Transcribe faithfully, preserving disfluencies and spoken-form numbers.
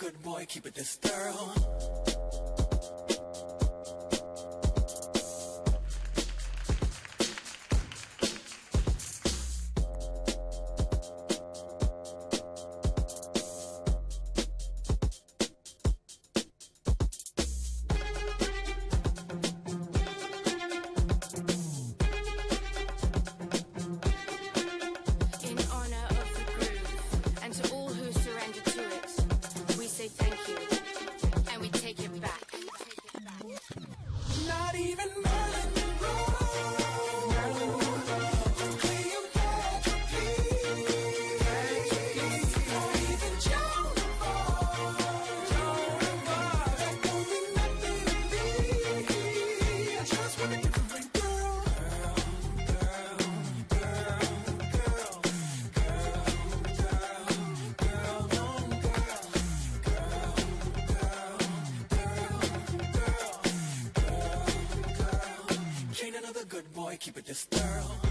good boy, keep it this thorough. Thank you, and we take it back. Not even Marilyn Monroe, Marilyn Monroe, Cleopatra, please, or even Joan of Arc, Joan of Arc. That don't mean nothing to me. I just want a different girl, girl, girl, girl, girl, girl, girl, girl, no girl. Ain't another good boy, keep it this thorough.